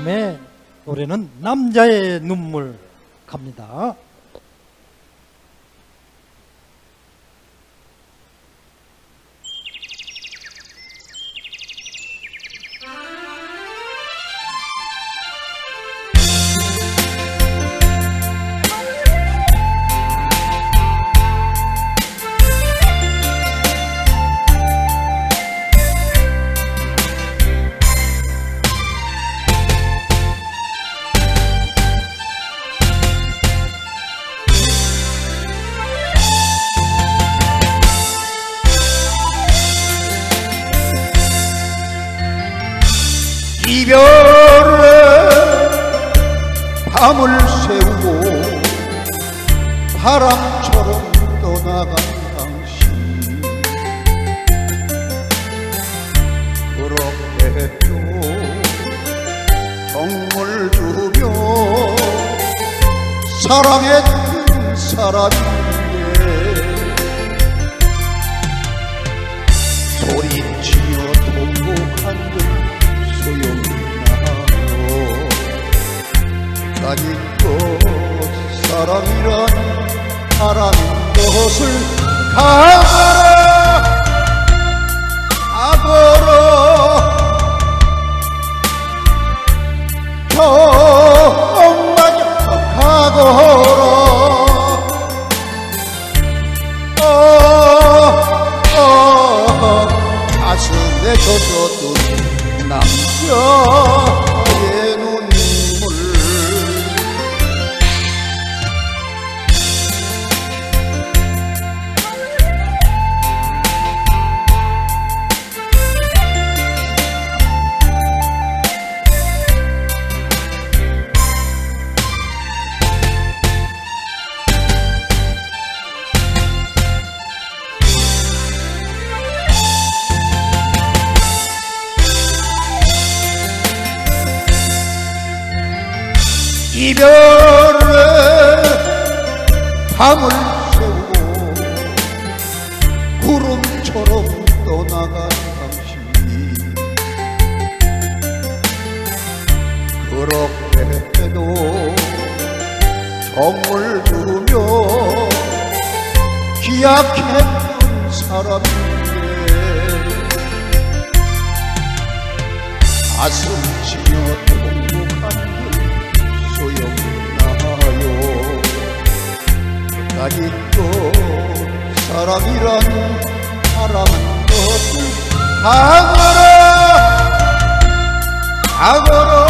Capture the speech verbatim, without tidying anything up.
팀의 노래는 남자의 눈물 갑니다. 이별의 밤을 새우고 바람처럼 떠나간 당신, 그렇게도 정을 두며 사랑했던 사람인데 소리치며 통곡한들 소용나요. 아직도 사랑이란 바라는 것을 가거라 가거라 정말 가거라. 어, 어, 가슴에 젖어든 남자의 눈물. 이별의 밤을 새우고 구름처럼 떠나간 당신이 그렇게도 정을 두며 기약했던 사람인데 가슴 치며 통곡한 소용나요. 아직도 사랑이란 바라는 것을 가거라 가거라